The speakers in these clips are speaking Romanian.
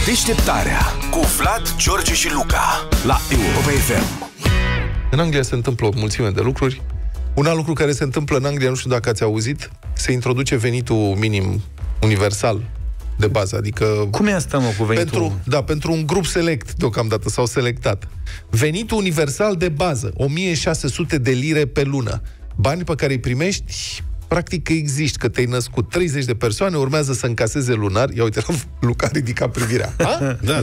Deșteptarea cu Vlad, George și Luca la Europa FM. În Anglia se întâmplă o mulțime de lucruri. Un alt lucru care se întâmplă în Anglia, nu știu dacă ați auzit, se introduce venitul minim universal de bază, adică... Cum e asta, mă, cu venitul? Pentru un grup select, deocamdată, s-au selectat. Venitul universal de bază, 1600 de lire pe lună. Bani pe care îi primești, practic că existi, că te-ai născut. 30 de persoane urmează să încaseze lunar. Ia uite, Luca ridica privirea. Da.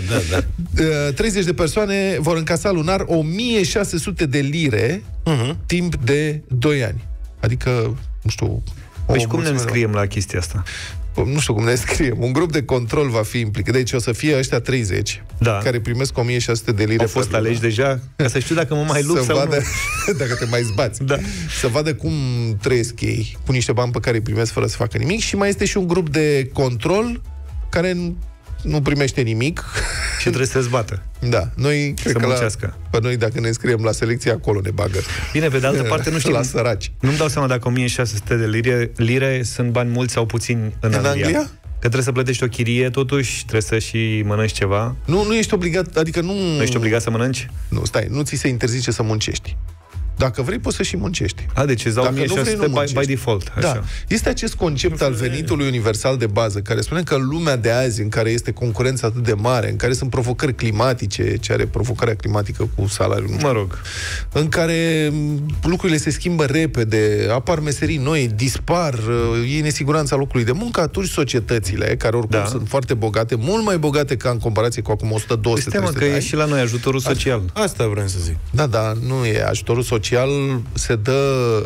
30 de persoane vor încasa lunar 1600 de lire timp de 2 ani. Adică, nu știu... Deci cum ne înscriem la chestia asta? Nu știu cum ne scriem. Un grup de control va fi implicat. Deci o să fie ăștia 30 care primesc 1600 de lire. Au fost aleși deja? Ca să știu dacă mă mai lupt sau vadă, nu. Dacă te mai zbați. Da. Să vadă cum trăiesc ei cu niște bani pe care îi primesc fără să facă nimic. Și mai este și un grup de control care nu primește nimic. Și trebuie să se zbată. Da. Noi, cred că pe noi, dacă ne înscriem la selecție, acolo ne bagă. Bine, pe de altă parte, nu știu. La săraci. Nu-mi dau seama dacă 1600 de lire sunt bani mulți sau puțini în Anglia. Că trebuie să plătești o chirie, totuși, trebuie să și mănânci ceva. Nu ești obligat, adică nu... Nu ești obligat să mănânci? Nu, stai, nu ți se interzice să muncești. Dacă vrei, poți să și muncești. Deci îți dau 1600 by default. Așa. Da. Este acest concept al venitului universal de bază, care spune că în lumea de azi, în care este concurența atât de mare, în care sunt provocări climatice, ce are provocarea climatică cu salariul, în care lucrurile se schimbă repede, apar meserii noi, dispar, e nesiguranța locului de muncă, atunci societățile, care oricum sunt foarte bogate, mult mai bogate ca în comparație cu acum 100-200 de ani. Că e și la noi ajutorul social. Asta vreau să zic. Da, nu e ajutorul social, se dă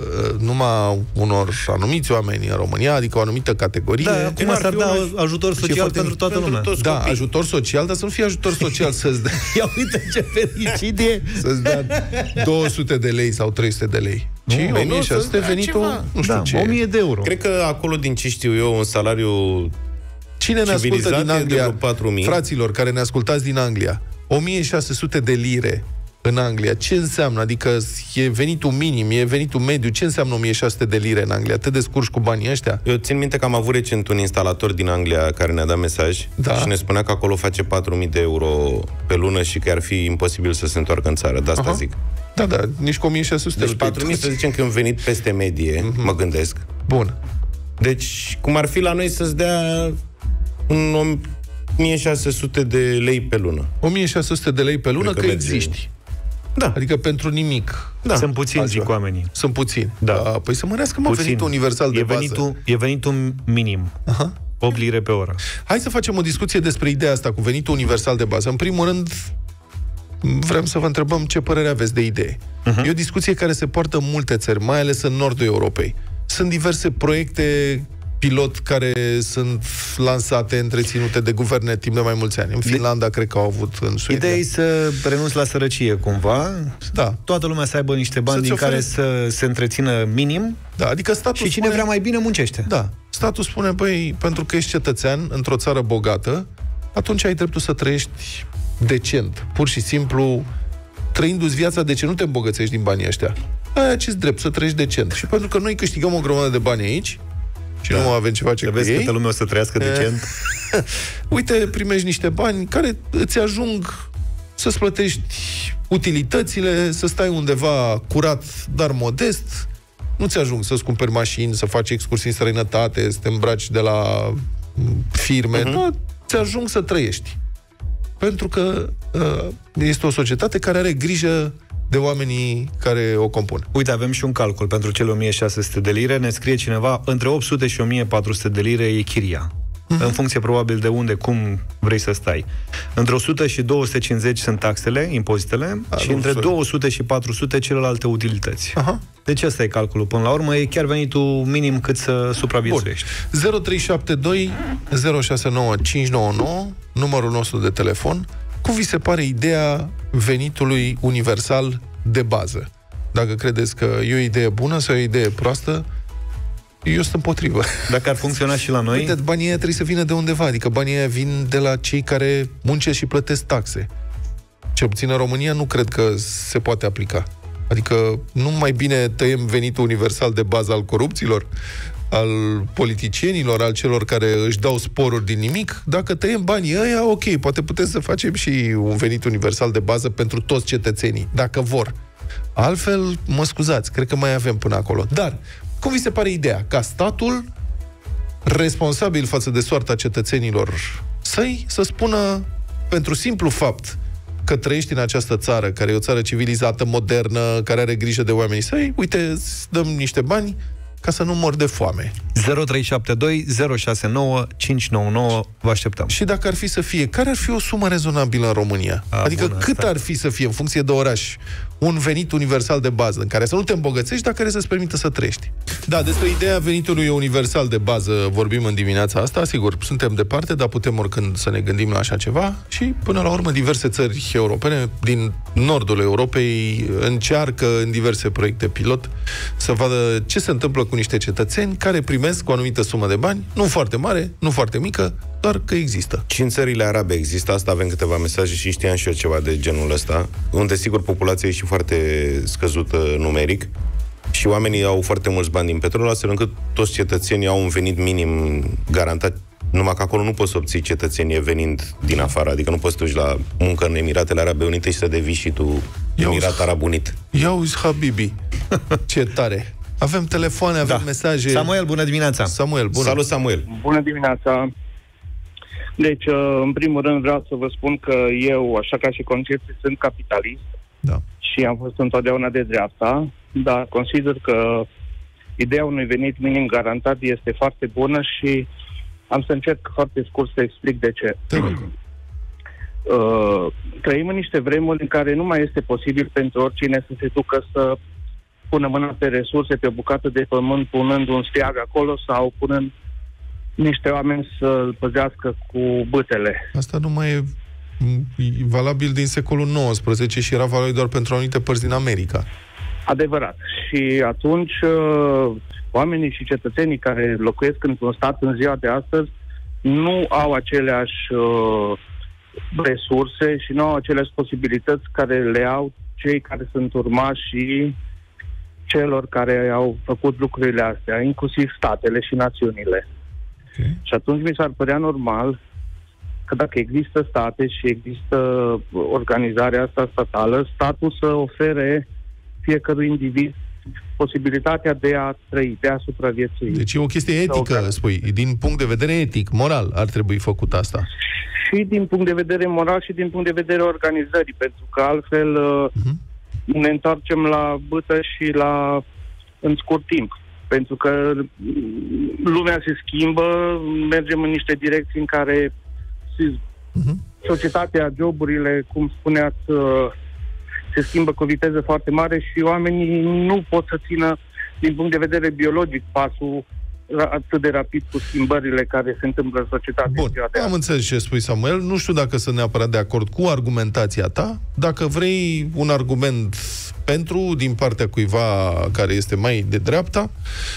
numai unor anumiți oameni în România, adică o anumită categorie. Da, acum s-ar da ajutor social pentru toată lumea. Da, ajutor social, dar să nu fie ajutor social să-ți dea... Ia uite ce fericit să-ți dea 200 de lei sau 300 de lei. Ci 1600 venitul, nu știu ce. 1000 de euro. Cred că acolo, din ce știu eu, un salariu Cine ne ascultă din Anglia, fraților care ne ascultați din Anglia, 1600 de lire în Anglia, ce înseamnă? Adică e venitul minim, e venitul mediu, ce înseamnă 1600 de lire în Anglia? Te descurci cu banii ăștia? Eu țin minte că am avut recent un instalator din Anglia care ne-a dat mesaj și ne spunea că acolo face 4.000 de euro pe lună și că ar fi imposibil să se întoarcă în țară. De asta zic. Da, nici cu 1600. Deci 4.000, să zicem că în venit peste medie, mă gândesc. Bun. Deci, cum ar fi la noi să-ți dea 1600 de lei pe lună. 1600 de lei pe lună că existi. Da. Adică pentru nimic. Da. Sunt puțini, zic oamenii. Sunt puțini. Da. Păi să mărească venitul universal de bază. E venitul minim. 8 lire pe oră. Hai să facem o discuție despre ideea asta cu venitul universal de bază. În primul rând, vrem să vă întrebăm ce părere aveți de idee. E o discuție care se poartă în multe țări, mai ales în nordul Europei. Sunt diverse proiecte pilot care sunt lansate, întreținute de guverne timp de mai mulți ani. În Finlanda, cred că au avut, în Suedia. Ideea e să renunți la sărăcie, cumva. Da. Toată lumea să aibă niște bani din care să se întrețină minim. Da, adică statul și cine vrea mai bine muncește. Da. Statul spune, pentru că ești cetățean într-o țară bogată, atunci ai dreptul să trăiești decent. Pur și simplu, trăindu-ți viața, de ce nu te îmbogățești din banii ăștia? Ai acest drept să trăiești decent. Și pentru că noi câștigăm o grămadă de bani aici, și nu avem ce face cu ei. Vezi câtă lume o să trăiască decent. Uite, primești niște bani care îți ajung să-ți plătești utilitățile, să stai undeva curat, dar modest. Nu ți ajung să-ți cumperi mașini, să faci excursii în străinătate, să te îmbraci de la firme. Nu, ți ajung să trăiești. Pentru că este o societate care are grijă de oamenii care o compun. Uite, avem și un calcul pentru cele 1600 de lire. Ne scrie cineva, între 800 și 1400 de lire e chiria. În funcție probabil de unde, cum vrei să stai. Între 100 și 250 sunt taxele, impozitele, și între 200 și 400 celelalte utilități. Deci ăsta e calculul. Până la urmă, e chiar venitul minim cât să supraviețuiești. 0372 069 599, numărul nostru de telefon. Cum vi se pare ideea venitului universal de bază? Dacă credeți că e o idee bună sau e o idee proastă, eu sunt împotrivă. Dacă ar funcționa și la noi... Uite, banii aia trebuie să vină de undeva. Adică banii aia vin de la cei care muncesc și plătesc taxe. Cel puțin în România nu cred că se poate aplica. Adică nu mai bine tăiem venitul universal de bază al corupților? al politicienilor, al celor care își dau sporuri din nimic. Dacă tăiem banii ăia, ok, poate putem să facem și un venit universal de bază pentru toți cetățenii, dacă vor. Altfel, mă scuzați, cred că mai avem până acolo. Dar, cum vi se pare ideea? Ca statul, responsabil față de soarta cetățenilor săi, să spună, pentru simplu fapt că trăiești în această țară, care e o țară civilizată, modernă, care are grijă de oamenii săi, uite, îți dăm niște bani ca să nu mor de foame. 0372 069 599, vă așteptăm. Și dacă ar fi să fie, care ar fi o sumă rezonabilă în România? Adică bună, cât ar fi să fie, în funcție de oraș, un venit universal de bază, în care să nu te îmbogățești, dar care să-ți permită să trăiești? Da, despre ideea venitului universal de bază vorbim în dimineața asta, sigur, suntem departe, dar putem oricând să ne gândim la așa ceva și, până la urmă, diverse țări europene din nordul Europei încearcă în diverse proiecte pilot să vadă ce se întâmplă cu niște cetățeni care primesc o anumită sumă de bani, nu foarte mare, nu foarte mică, doar că există. Și în țările arabe există asta, avem câteva mesaje și știam și eu ceva de genul ăsta, unde, sigur, populația e și foarte scăzută numeric și oamenii au foarte mulți bani din petrol, astfel încât toți cetățenii au un venit minim garantat, numai că acolo nu poți să obții cetățenie venind din afară, adică nu poți să duci la muncă în Emiratele Arabe Unite și să devii și tu Emirat Arab Unit. Ia uzi, Habibi, ce tare! Avem telefoane, avem mesaje. Samuel, bună dimineața! Samuel, bună! Salut, Samuel! Bună dimineața! Deci, în primul rând vreau să vă spun că eu, așa ca și concepție, sunt capitalist și am fost întotdeauna de dreapta, dar consider că ideea unui venit minim garantat este foarte bună și am să încerc foarte scurt să explic de ce. Trăim în niște vremuri în care nu mai este posibil pentru oricine să se ducă să pună mâna pe resurse, pe o bucată de pământ, punând un steag acolo sau punând niște oameni să-l păzească cu bâtele. Asta nu mai e valabil din secolul XIX și era valabil doar pentru anumite părți din America. Adevărat. Și atunci oamenii și cetățenii care locuiesc într-un stat în ziua de astăzi nu au aceleași resurse și nu au aceleași posibilități care le au cei care sunt urmașii celor care au făcut lucrurile astea, inclusiv statele și națiunile. Okay. Și atunci mi s-ar părea normal că dacă există state și există organizarea asta statală, statul să ofere fiecărui individ posibilitatea de a trăi, de a supraviețui. Deci e o chestie etică, spui. Din punct de vedere etic, moral, ar trebui făcut asta. Și din punct de vedere moral și din punct de vedere organizării, pentru că altfel ne întoarcem la bâtă și în scurt timp. Pentru că lumea se schimbă, mergem în niște direcții în care societatea, joburile, cum spuneați, se schimbă cu o viteză foarte mare și oamenii nu pot să țină, din punct de vedere biologic, pasul atât de rapid cu schimbările care se întâmplă în societate. Bun, am înțeles ce spui, Samuel. Nu știu dacă sunt neapărat de acord cu argumentația ta. Dacă vrei un argument pentru, din partea cuiva care este mai de dreapta,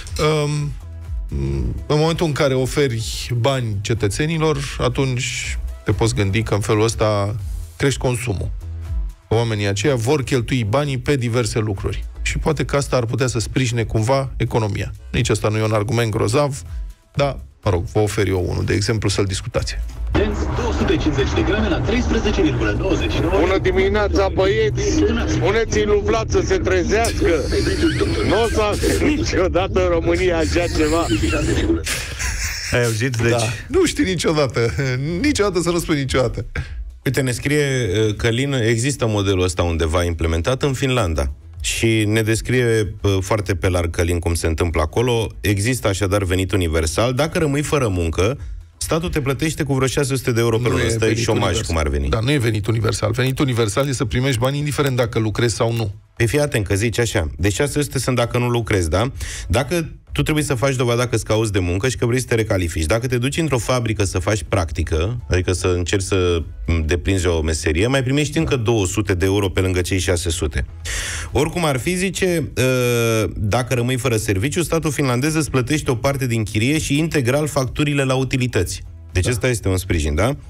în momentul în care oferi bani cetățenilor, atunci te poți gândi că în felul ăsta crești consumul. Oamenii aceia vor cheltui banii pe diverse lucruri. Și poate că asta ar putea să sprijine cumva economia. Nici asta nu e un argument grozav, dar, mă rog, vă ofer eu unul, de exemplu, să-l discutați. 250 de grame la 13,99. Bună dimineața, băieți! Spuneți-i lui Vlad să se trezească! Nu o să avem niciodată în România așa ceva. Ai auzit? Deci... Da. Nu știi niciodată. Niciodată să nu spui niciodată. Uite, ne scrie Călin, există modelul ăsta undeva implementat în Finlanda. Și ne descrie foarte pe larg, Călin, cum se întâmplă acolo. Există așadar venit universal. Dacă rămâi fără muncă, statul te plătește cu vreo 600 de euro pe lună. Stai șomaj, cum ar veni. Dar nu e venit universal. Venit universal e să primești bani indiferent dacă lucrezi sau nu. Pe fii atent că zici așa. Deci 600 sunt dacă nu lucrezi, da? Dacă tu trebuie să faci dovada că îți cauți de muncă și că vrei să te recalifici. Dacă te duci într-o fabrică să faci practică, adică să încerci să deprinzi o meserie, mai primești încă 200 de euro pe lângă cei 600. Oricum ar fi, zice, dacă rămâi fără serviciu, statul finlandez îți plătește o parte din chirie și integral facturile la utilități. Deci ăsta este un sprijin, da?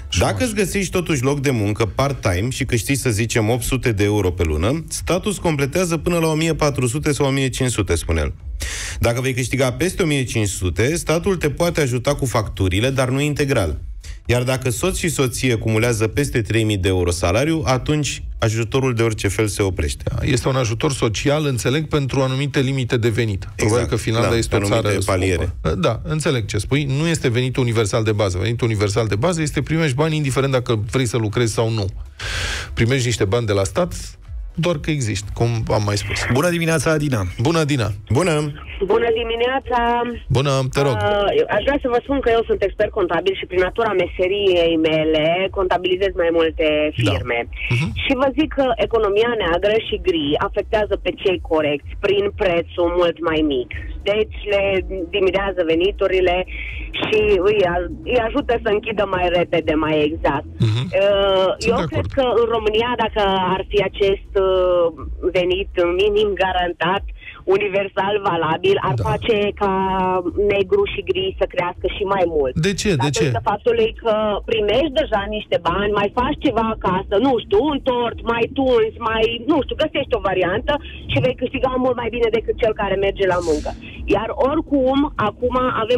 Dacă îți găsești totuși loc de muncă part-time și câștigi, să zicem, 800 de euro pe lună, statul îți completează până la 1400 sau 1500, spune el. Dacă vei câștiga peste 1500, statul te poate ajuta cu facturile, dar nu integral. Iar dacă soț și soție cumulează peste 3000 de euro salariu, atunci ajutorul de orice fel se oprește. Este un ajutor social, înțeleg, pentru anumite limite de venit. Probabil că Finlanda este o țară paliere. Da, înțeleg ce spui. Nu este venitul universal de bază. Venitul universal de bază este primești bani indiferent dacă vrei să lucrezi sau nu. Primești niște bani de la stat doar că există, cum am mai spus. Bună dimineața, Adina! Bună, Adina! Bună dimineața! Bună, te rog! Aș vrea să vă spun că eu sunt expert contabil și prin natura meseriei mele contabilizez mai multe firme. Da. Și vă zic că economia neagră și gri afectează pe cei corecți prin prețul mult mai mic. Deci le diminuează veniturile și îi ajută să închidă mai repede, mai exact. Eu cred că în România, dacă ar fi acest venit minim garantat, universal valabil, ar face ca negru și gri să crească și mai mult. De ce? De ce? Datorită faptului că primești deja niște bani, mai faci ceva acasă, nu știu, un tort, mai tunzi, nu știu, găsești o variantă și vei câștiga mult mai bine decât cel care merge la muncă. Iar oricum, acum avem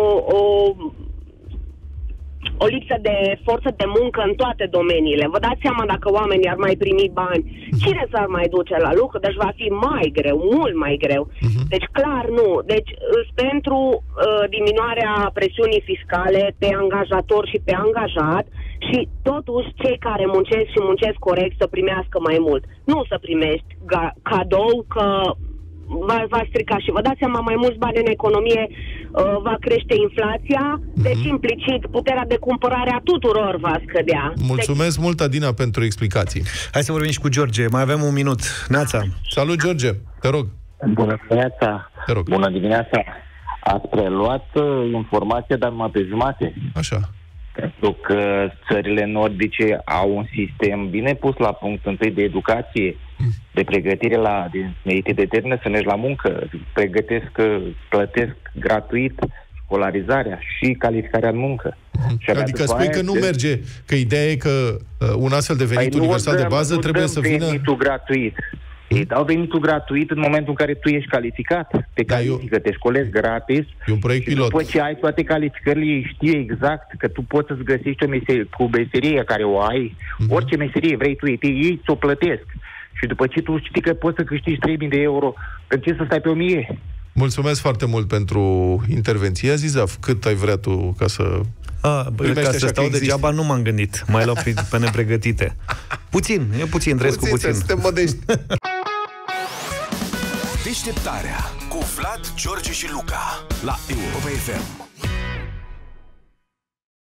o lipsă de forță de muncă în toate domeniile. Vă dați seama, dacă oamenii ar mai primi bani, cine s-ar mai duce la lucru? Deci va fi mai greu, mult mai greu. Deci clar nu. Deci pentru diminuarea presiunii fiscale pe angajator și pe angajat și totuși cei care muncesc și muncesc corect să primească mai mult. Nu să primești cadou că va strica și vă dați seama, mai mulți bani în economie va crește inflația, deci implicit puterea de cumpărare a tuturor va scădea. Mulțumesc mult, Adina, pentru explicații. Hai să vorbim și cu George, mai avem un minut. Neața. Salut, George, te rog. Bună dimineața. Te rog. Bună dimineața. Ați preluat informația, dar numai pe jumate. Așa. Pentru că țările nordice au un sistem bine pus la punct, întâi de educație, de pregătire de determină să mergi la muncă, plătesc gratuit școlarizarea și calificarea în muncă. Adică spui că nu merge, că ideea e că un astfel de venit universal de bază trebuie să vină... venitul gratuit. Ei dau venitul gratuit în momentul în care tu ești calificat. Te califică, te școlezi gratis. E un proiect pilot. După ce ai toate calificările, ei știe exact că tu poți să-ți găsești o meserie, cu meserie care o ai, orice meserie vrei tu, ei ți-o plătesc. Și după ce tu știi că poți să câștigi 3.000 de euro, pentru ce să stai pe 1.000? Mulțumesc foarte mult pentru intervenție. Zizaf, cât ai vrea tu ca să... Ca să stau degeaba nu m-am gândit. Mai luat pe nepregătite. Puțin, trăiesc cu puțin. Suntem modești. Deșteptarea cu Vlad, George și Luca la Europa FM.